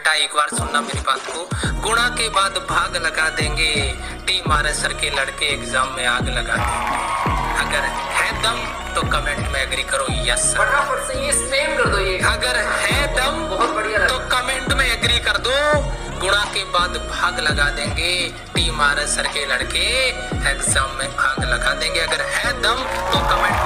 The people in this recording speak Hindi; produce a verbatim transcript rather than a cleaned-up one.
बेटा एक बार सुनना मेरी बात को। गुणा के बाद भाग लगा देंगे, टी मारे सर के लड़के एग्जाम में आग लगा देंगे। अगर है दम तो कमेंट में एग्री करो यस सर। फटाफट से ये स्पैम कर दो ये। अगर है दम बहुत बढ़िया तो कमेंट में एग्री कर दो। गुणा के बाद भाग लगा देंगे, टी मारे सर के लड़के एग्जाम में आग लगा देंगे। अगर है दम तो कमेंट